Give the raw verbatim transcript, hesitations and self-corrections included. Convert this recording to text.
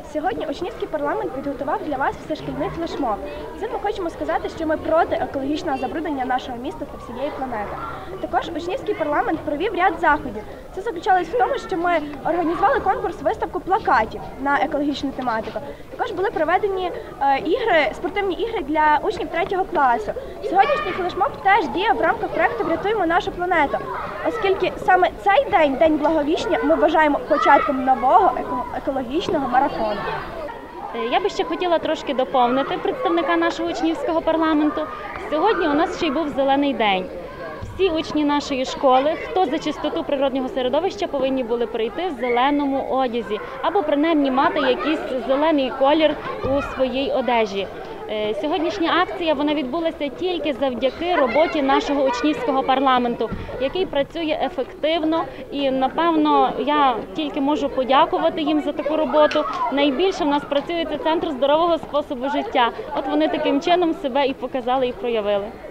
Сьогодні учнівський парламент підготував для вас всешкільний флешмоб. Цим ми хочемо сказати, що ми проти екологічного забруднення нашого міста та всієї планети. Також учнівський парламент провів ряд заходів. Це заключалось в тому, що ми організували конкурс виставку плакатів на екологічну тематику. Також були проведені е, ігри, спортивні ігри для учнів третього класу. Сьогоднішній флешмоб теж діє в рамках проєкту «Врятуємо нашу планету», оскільки саме цей день, День Благовіщення, ми вважаємо початком нового екологічного марафону. Я би ще хотіла трошки доповнити представника нашого учнівського парламенту. Сьогодні у нас ще й був зелений день. Всі учні нашої школи, хто за чистоту природнього середовища, повинні були прийти в зеленому одязі або принаймні мати якийсь зелений колір у своїй одежі. Сьогоднішня акція вона відбулася тільки завдяки роботі нашого учнівського парламенту, який працює ефективно, і, напевно, я тільки можу подякувати їм за таку роботу. Найбільше в нас працює Центр здорового способу життя. От вони таким чином себе і показали, і проявили.